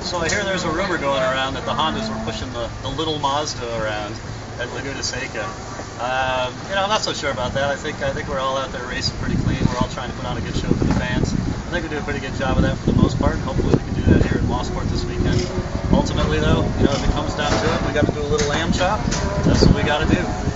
So I hear there's a rumor going around that the Hondas were pushing the little Mazda around at Laguna Seca. I'm not so sure about that. I think we're all out there racing pretty clean. We're all trying to put on a good show for the fans. I think we do a pretty good job of that for the most part. Hopefully we can do that here in Mosport this weekend. Ultimately though, if it comes down to it, we got to do a little lamb chop. That's what we got to do.